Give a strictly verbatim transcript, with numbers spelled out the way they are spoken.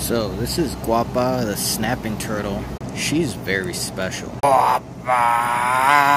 So this is Guapa, the snapping turtle. She's very special. Guapa!